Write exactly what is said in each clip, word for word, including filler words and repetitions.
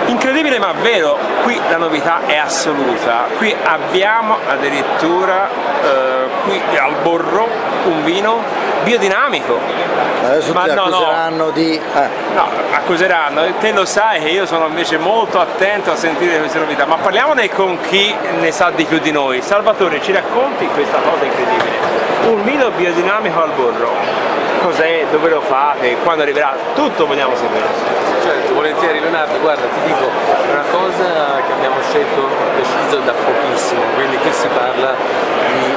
Incredibile ma vero, qui la novità è assoluta, qui abbiamo addirittura eh, qui al borro un vino biodinamico. Adesso ma ti no, accuseranno no. di... Eh. No, accuseranno, te lo sai che io sono invece molto attento a sentire queste novità, ma parliamone con chi ne sa di più di noi. Salvatore, ci racconti questa cosa incredibile? Un vino biodinamico al borro, cos'è, dove lo fate, quando arriverà? Tutto vogliamo sapere. Certo, volentieri Leonardo, guarda, ti dico, è una cosa che abbiamo scelto, deciso da pochissimo, quindi qui si parla di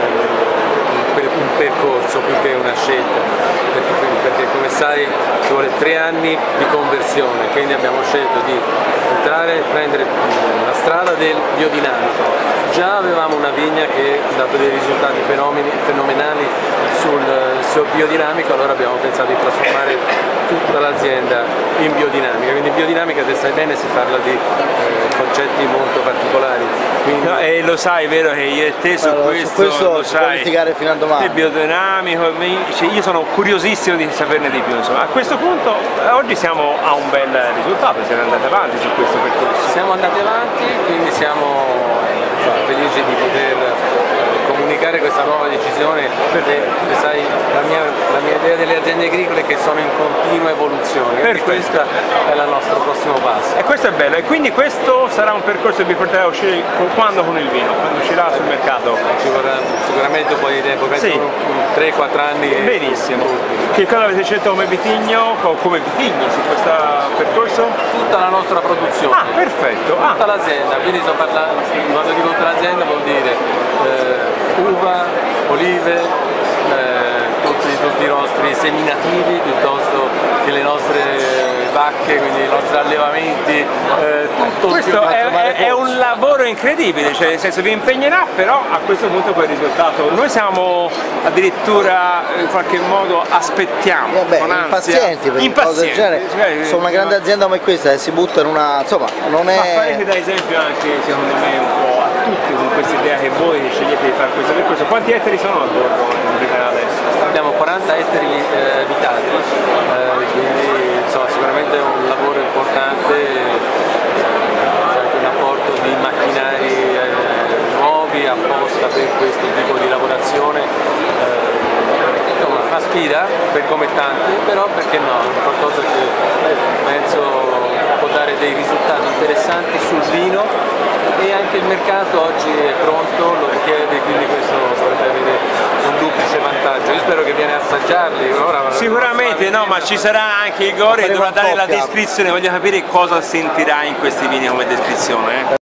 eh, un percorso più che una scelta, perché, perché come sai ci vuole tre anni di conversione, quindi abbiamo scelto di entrare e prendere la strada del biodinamico. Già avevamo una vigna che ha dato dei risultati fenomenali sul, sul biodinamico, allora abbiamo pensato di trasformare tutta l'azienda in biodinamica, quindi in biodinamica, te sai bene, si parla di eh, concetti molto particolari. Quindi... No, e lo sai, vero che io e te su allora, questo, su questo lo si sai, può litigare fino a domani. Il biodinamico, io sono curiosissimo di saperne di più, insomma. A questo punto oggi siamo a un bel risultato, siamo andati avanti su questo percorso. Siamo andati avanti, quindi siamo felici di poter comunicare questa nuova decisione, perché sai, la mia, la mia idea delle aziende agricole è che sono in continua evoluzione, quindi questo è il nostro prossimo passo. E questo è bello, e quindi questo sarà un percorso che vi porterà a uscire con, quando con il vino? Quando uscirà sul mercato? Ci vorrà sicuramente un po' di tempo, penso sì. tre quattro anni. Benissimo. Che cosa avete scelto come vitigno, come vitigni su questo percorso? Tutta la nostra produzione. Ah, perfetto. Ah. Tutta l'azienda, quindi sto parlando, quando dico tutta l'azienda vuol dire eh, uva, olive, eh, tutti, tutti i nostri seminativi piuttosto che le nostre vacche, quindi i nostri allevamenti, eh, tutto. Questo è, è, è un lavoro incredibile, cioè nel senso vi impegnerà, però a questo punto quel risultato. Noi siamo addirittura in qualche modo aspettiamo, Vabbè, con ansia, impazienti per impazienti. cose del genere. Cioè, sono una grande azienda come questa e si butta in una, insomma, non è... Ma farete da esempio anche secondo me un po' a tutti con questa idea che voi scegliete di fare questo percorso. Quanti ettari sono al bordo in generale adesso? Abbiamo quaranta ettari eh, abitati, eh, quindi insomma, sicuramente è un lavoro importante, c'è anche un apporto di macchinari eh, nuovi apposta per questo tipo di lavorazione. Eh, insomma, una sfida per come tante, però perché no, è qualcosa che penso può dare dei risultati interessanti sul vino, e anche il mercato oggi è pronto, lo richiede, quindi questo potrebbe avere un duplice vantaggio. Io spero che viene a assaggiarli. Ora sicuramente no, ma ci sarà anche il Gori che dovrà dare la descrizione, voglio capire cosa sentirà in questi vini come descrizione. Eh.